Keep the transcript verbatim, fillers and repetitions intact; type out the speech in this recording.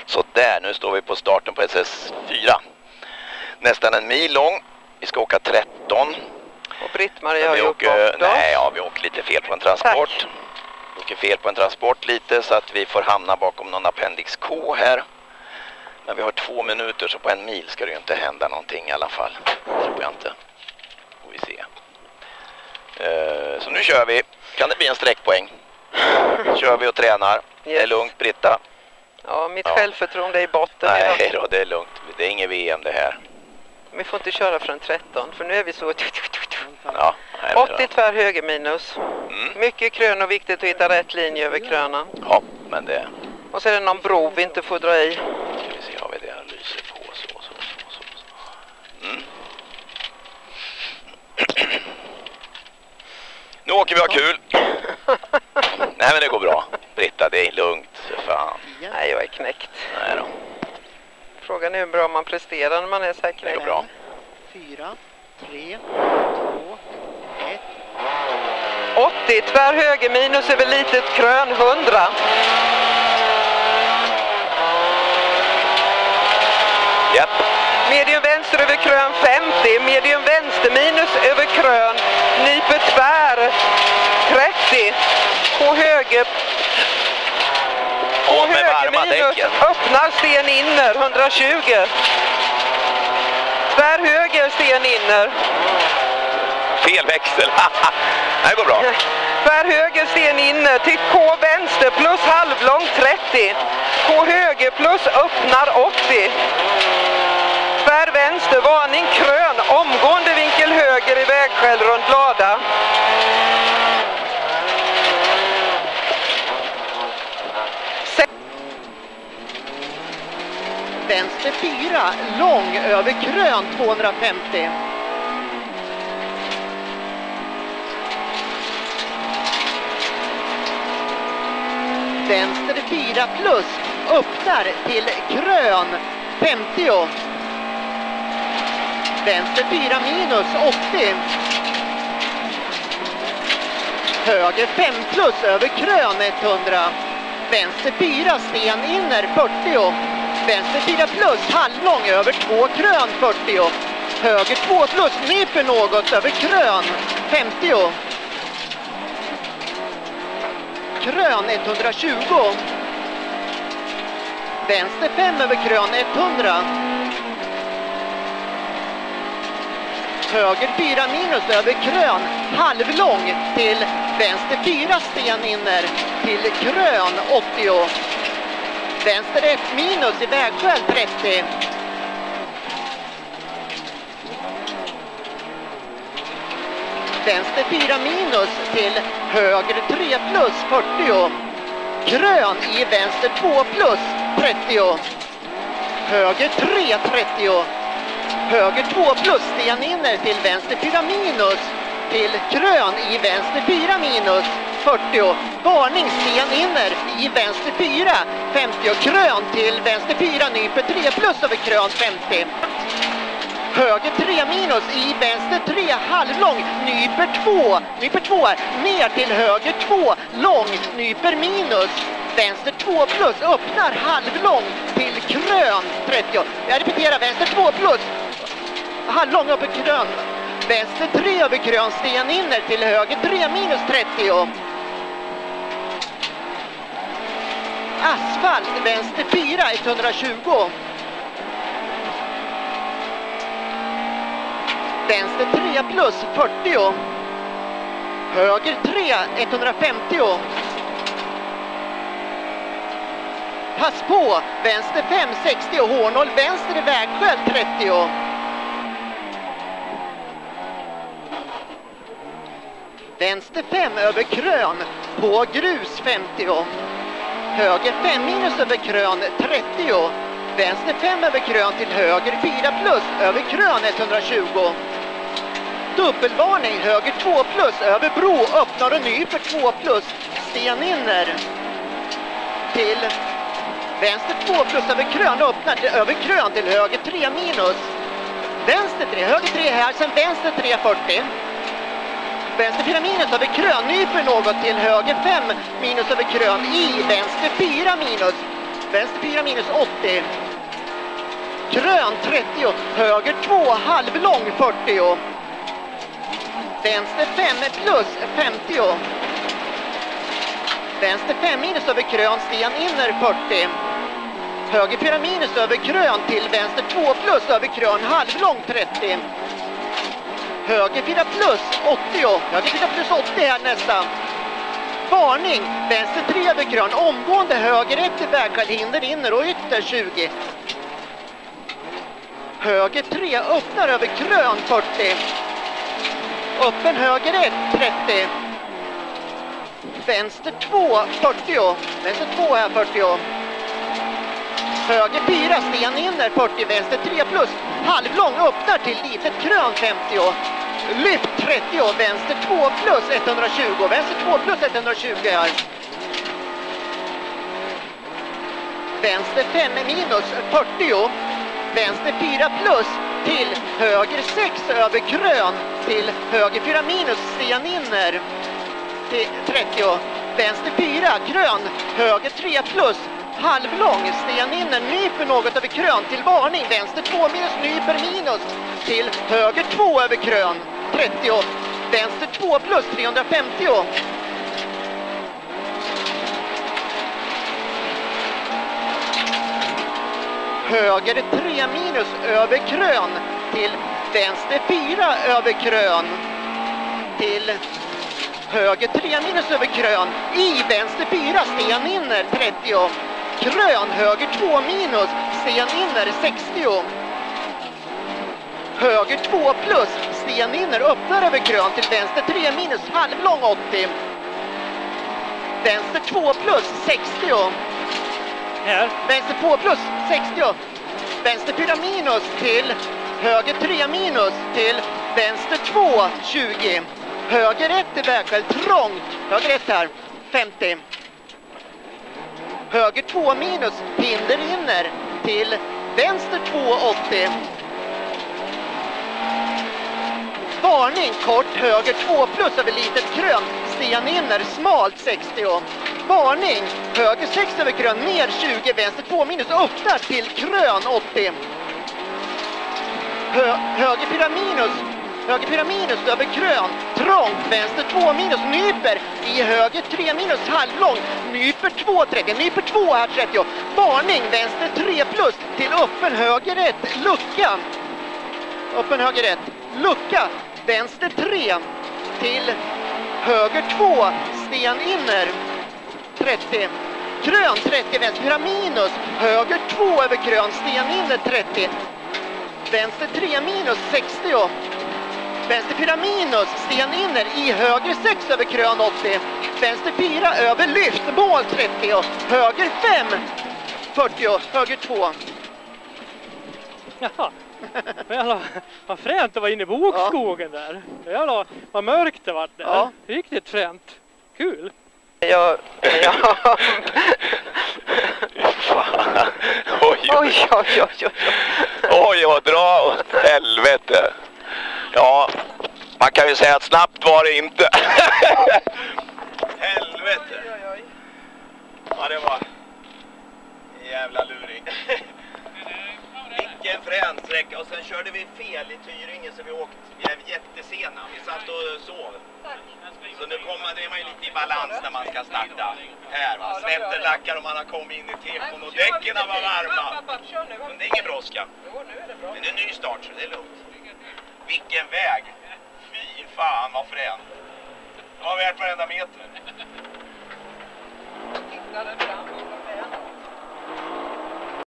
Så där, nu står vi på starten på S S fyra. Nästan en mil lång. Vi ska åka tretton. Och Britt-Marie har vi gjort åker, bort då. Nej, ja, vi åker lite fel på en transport. Tack. Vi åker fel på en transport lite så att vi får hamna bakom någon Appendix K här. Men vi har två minuter så på en mil ska det ju inte hända någonting i alla fall. Tror jag inte. Får vi se. Uh, så nu kör vi. Kan det bli en sträckpoäng? Kör vi och tränar. Yes. Det är lugnt, Britta. Ja, mitt ja. självförtroende är i botten. Nej då, det är lugnt. Det är ingen V M det här. Vi får inte köra från tretton, för nu är vi så... Ja, åttio tvär höger minus. Mm. Mycket krön och viktigt att hitta rätt linje över kröna. Ja, men det... Och så är det någon bro vi inte får dra i. Ska vi se, har vi det? Jag lyser på så, så, så, så. Mm. Nu åker vi ha kul. Nej, men det går bra. Britta, det är lugnt. Fan. Nej, jag är knäckt. Nej då. Frågan är hur bra man presterar när man är så här knäckt. Det går bra. Fyra, tre, två, ett. åttio, tvär höger minus över litet krön, hundra. Japp. Medium vänster över krön femtio, medium vänster minus över krön, nyper tvär trettio, på höger, på höger minus, öppnar sten inner hundratjugo, tvär höger sten inner. Fel växel, det går bra. Tvär höger sten inner till K vänster plus halvlång trettio, K höger plus öppnar åttio. Tvär vänster, varning krön, omgående vinkel höger i vägskäl runt lada. Se Vänster fyra, lång över krön tvåhundrafemtio. Vänster fyra plus, öppnar till krön femtio. Vänster fyra minus åttio. Höger fem plus över krön hundra. Vänster fyra sten inner fyrtio. Vänster fyra plus halvlång över två krön fyrtio. Höger två plus nyper något över krön femtio. Krön etthundratjugo. Vänster fem över krön hundra. Höger fyra minus över krön, halvlång till vänster fyra sten inner till krön åttio. Vänster ett minus i vägskäl trettio. Vänster fyra minus till höger tre plus fyrtio. Krön i vänster två plus trettio. Höger tre trettio. Höger två plus sten inner till vänster fyra minus till krön i vänster fyra minus fyrtio. Varning sten inner i vänster fyra femtio. Krön till vänster fyra nyper tre plus över krön femtio. Höger tre minus i vänster tre halvlång nyper två. Nyper två ner till höger två lång nyper minus. Vänster två plus öppnar halvlång till krön trettio. Jag repeterar, vänster två plus halvlång över krön. Vänster tre över krön sten inner till höger tre minus trettio. Asfalt vänster fyra etthundratjugo. Vänster tre plus fyrtio. Höger tre etthundrafemtio. Pass på, vänster fem sextio, H noll vänster i vägskäl trettio. Vänster fem över krön på grus femtio. Höger fem minus över krön trettio. Vänster fem över krön till höger fyra plus över krön etthundratjugo. Dubbelvarning höger två plus över bro öppnar och nyper två plus sten inner till vänster två plus över krön öppnar till, över krön till höger tre minus. Vänster tre, höger tre här, sen vänster tre fyrtio. Vänster fyra minus över krön, nyper något till höger fem minus över krön i vänster fyra minus. vänster fyra minus åttio. Grön trettio, höger två, halvlång fyrtio. Vänster fem plus femtio. Vänster fem minus över krön, sten inner fyrtio. Höger fyra minus över krön till vänster två plus över krön, halvlång trettio. Höger fyra plus åttio. Höger fyra plus åttio här nästa. Varning, vänster tre över krön, omgående höger ett i vägskärhinder inner och ytter tjugo. Höger tre öppnar över krön fyrtio. Öppen höger ett trettio. Vänster två fyrtio. Vänster två här fyrtio. Höger fyra sten inner fyrtio. Vänster tre plus halvlång öppnar till litet krön femtio. Lyft trettio. Vänster två plus etthundratjugo. Vänster två plus etthundratjugo här. Vänster fem minus fyrtio. Vänster fyra plus till höger sex över krön till höger fyra minus sten inner till trettio. Vänster fyra krön, höger tre plus halvlång sten inner, nyper något över krön till varning. Vänster två minus nyper minus till höger två över krön trettio. Vänster två plus trehundrafemtio. Höger tre minus över krön till vänster fyra över krön till höger tre minus över krön i vänster fyra sten inner trettio. Krön höger två minus sten inner sextio. Höger två plus sten inner öppnar över krön till vänster tre minus halvlång åttio. Vänster två plus sextio. Här. Vänster två plus sextio. Vänster fyra minus till höger tre minus till vänster två tjugo. Höger ett i vägskäl trångt. Höger ett här femtio. Höger två minus hinder inner till vänster två åttio. Varning kort höger två plus över litet krön. Sten inner smalt sextio. Varning, höger sex över krön, ner tjugo, vänster två minus, öppnar till krön åttio. Hö, höger fyra minus, höger fyra minus över krön, trångt, vänster två minus, nyper i höger tre minus, halvlång, nyper två trettio, nyper två här trettio. Varning, vänster tre plus till öppen höger ett, lucka. Öppen höger ett, lucka, vänster tre till höger två, sten inner. trettio. Krön trettio, vänster fyra minus, höger två över krön, sten inner trettio. Vänster tre minus sextio. Vänster fyra minus, sten inner i höger sex över krön åttio. Vänster fyra över lyft, mål trettio. Höger fem fyrtio, höger två. Jaha. Jävlar, vad fränt det var inne i bokskogen ja. Där. Jävlar, vad mörkt det var där. Ja. Riktigt fränt. Kul. Ja, ja. Fan. Oj, Oj, oj, oj, oj. oj, vad dra åt helvete. Ja, man kan ju säga att snabbt var det inte. Helvete. Ja, det var en jävla luring. Vilken frän sträcka. Och sen körde vi fel i Tyringe så vi åkte. Vi är jättesena. Vi satt och sov. Så nu kommer det man ju lite i balans när man ska starta. Här va. Svetterlackar och man har kommit in i tekon och däcken var varma. Men det är ingen brådska. Men det är en ny start så det är lugnt. Vilken väg. Fy fan vad frän. Det var värt varenda meter.